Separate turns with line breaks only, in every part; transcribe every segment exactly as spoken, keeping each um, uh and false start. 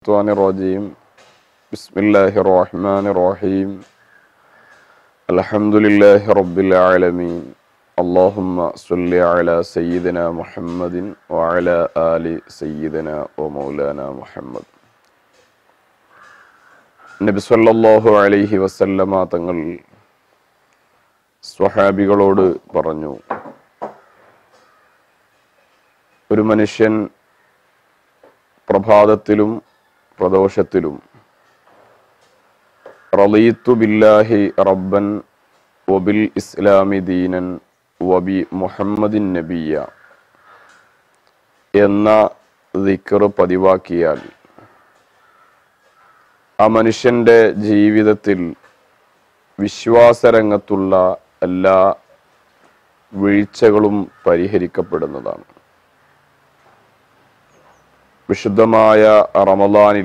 الرجيم بسم الله الرحمن الرحيم الحمد لله رب العالمين اللهم صل على سيدنا محمد وعلى آل سيدنا ومولانا محمد നബി സല്ലല്ലാഹു അലൈഹി വസല്ലമ തങ്ങൾ സ്വഹാബികളോട് പറഞ്ഞു, ഒരു മനുഷ്യൻ പ്രഭാതത്തിലും പ്രദോഷത്തിലും റളീതു ബില്ലാഹി റബ്ബൻ വബിൽ ഇസ്ലാമി ദീനൻ വബി മുഹമ്മദിൻ നബിയ എന്ന ദിക്ർ പതിവാക്കിയാൽ ആ മനുഷ്യന്റെ ജീവിതത്തിൽ വിശ്വാസരംഗത്തുള്ള എല്ലാ വീഴ്ചകളും പരിഹരിക്കപ്പെടുന്നതാണ്. വിശുദ്ധമായ റമളാനിൽ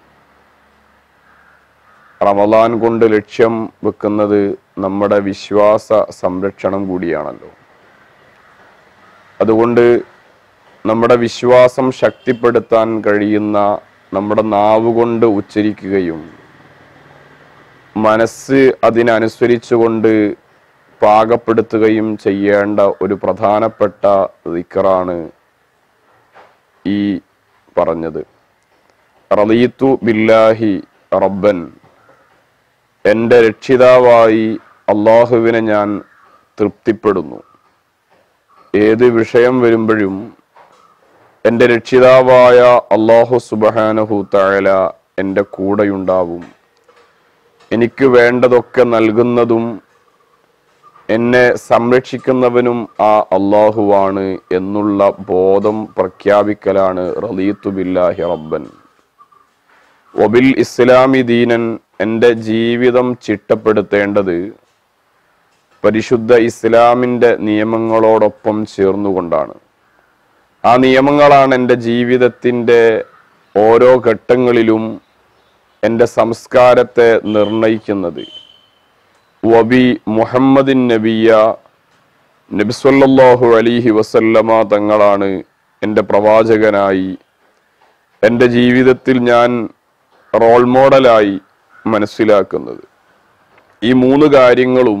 റമളാൻ കൊണ്ട് ലക്ഷ്യം വെക്കുന്നത് നമ്മുടെ വിശ്വാസ സംരക്ഷണം കൂടിയാണല്ലോ. അതുകൊണ്ട് നമ്മുടെ വിശ്വാസം ശക്തിപ്പെടുത്താൻ കഴിയുന്ന നമ്മുടെ നാവുകൊണ്ട് ഉച്ചരിക്കുകയും മനസ്സ് അതിനനുസരിച്ചുകൊണ്ട് പാകപ്പെടുത്തുകയും ചെയ്യേണ്ട ഒരു പ്രധാനപ്പെട്ട ദിക്റാണ് ഈ പറഞ്ഞത്. റളീതു ബില്ലാഹി റബ്ബൻ, എൻ്റെ രക്ഷിതാവായി അള്ളാഹുവിനെ ഞാൻ തൃപ്തിപ്പെടുന്നു. ഏത് വിഷയം വരുമ്പോഴും എൻ്റെ രക്ഷിതാവായ അള്ളാഹു സുബ്ഹാനഹു തആല എൻ്റെ കൂടെയുണ്ടാവും, എനിക്ക് വേണ്ടതൊക്കെ നൽകുന്നതും എന്നെ സംരക്ഷിക്കുന്നവനും ആ അള്ളാഹുവാണ് എന്നുള്ള ബോധം പ്രഖ്യാപിക്കലാണ് റളീതു ബില്ലാഹി റബ്ബൻ വബിൽ ഇസ്ലാമി ദീനൻ. എൻ്റെ ജീവിതം ചിട്ടപ്പെടുത്തേണ്ടത് പരിശുദ്ധ ഇസ്ലാമിൻ്റെ നിയമങ്ങളോടൊപ്പം ചേർന്നുകൊണ്ടാണ്. ആ നിയമങ്ങളാണ് എൻ്റെ ജീവിതത്തിൻ്റെ ഓരോ ഘട്ടങ്ങളിലും എൻ്റെ സംസ്കാരത്തെ നിർണയിക്കുന്നത്. വബി മുഹമ്മദിൻ നബിയ, നബി സല്ലല്ലാഹു അലൈഹി വസല്ലമ തങ്ങളാണ് എൻ്റെ പ്രവാചകനായി എൻ്റെ ജീവിതത്തിൽ ഞാൻ റോൾ മോഡലായി മനസ്സിലാക്കുന്നത്. ഈ മൂന്ന് കാര്യങ്ങളും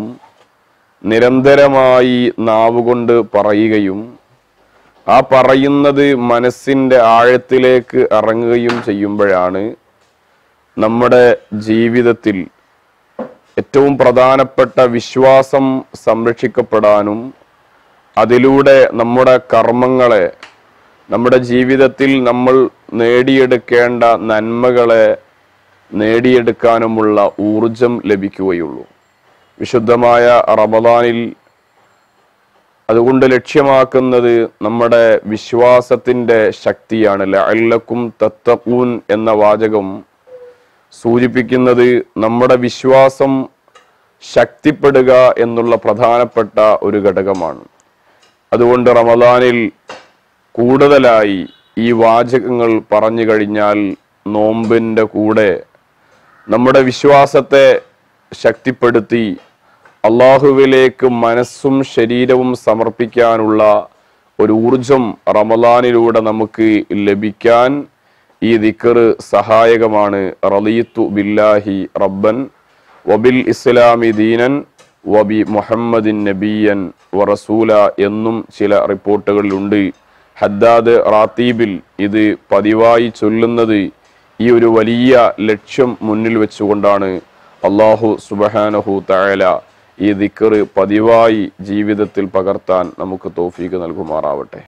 നിരന്തരമായി നാവുകൊണ്ട് പറയുകയും ആ പറയുന്നത് മനസ്സിൻ്റെ ആഴത്തിലേക്ക് ഇറങ്ങുകയും ചെയ്യുമ്പോഴാണ് നമ്മുടെ ജീവിതത്തിൽ ഏറ്റവും പ്രധാനപ്പെട്ട വിശ്വാസം സംരക്ഷിക്കപ്പെടാനും അതിലൂടെ നമ്മുടെ കർമ്മങ്ങളെ, നമ്മുടെ ജീവിതത്തിൽ നമ്മൾ നേടിയെടുക്കേണ്ട നന്മകളെ നേടിയെടുക്കാനുമുള്ള ഊർജം ലഭിക്കുകയുള്ളൂ. വിശുദ്ധമായ റമളാനിൽ അതുകൊണ്ട് ലക്ഷ്യമാക്കുന്നത് നമ്മുടെ വിശ്വാസത്തിൻ്റെ ശക്തിയാണ്. ലഅല്ലക്കും തത്തഖൂൻ എന്ന വാചകം സൂചിപ്പിക്കുന്നത് നമ്മുടെ വിശ്വാസം ശക്തിപ്പെടുക എന്നുള്ള പ്രധാനപ്പെട്ട ഒരു ഘടകമാണ്. അതുകൊണ്ട് റമളാനിൽ കൂടുതലായി ഈ വാചകങ്ങൾ പറഞ്ഞു കഴിഞ്ഞാൽ നോമ്പിൻ്റെ കൂടെ നമ്മുടെ വിശ്വാസത്തെ ശക്തിപ്പെടുത്തി അള്ളാഹുവിലേക്ക് മനസ്സും ശരീരവും സമർപ്പിക്കാനുള്ള ഒരു ഊർജം റമളാനിലൂടെ നമുക്ക് ലഭിക്കാൻ ഈ ദിക്ർ സഹായകമാണ്. റളീതു ബില്ലാഹി റബ്ബൻ വബിൽ ഇസ്ലാമി ദീനൻ വബി മുഹമ്മദിൻ നബിയൻ വറസൂല എന്നും ചില റിപ്പോർട്ടുകളിലുണ്ട്. ഹദ്ദാദ് റാത്തീബിൽ ഇത് പതിവായി ചൊല്ലുന്നത് ഈ ഒരു വലിയ ലക്ഷ്യം മുന്നിൽ വെച്ചുകൊണ്ടാണ്. അല്ലാഹു സുബ്ഹാനഹു തആല ഈ ദിക്ർ പതിവായി ജീവിതത്തിൽ പകർത്താൻ നമുക്ക് തൗഫീഖ് നൽകുമാറാവട്ടെ.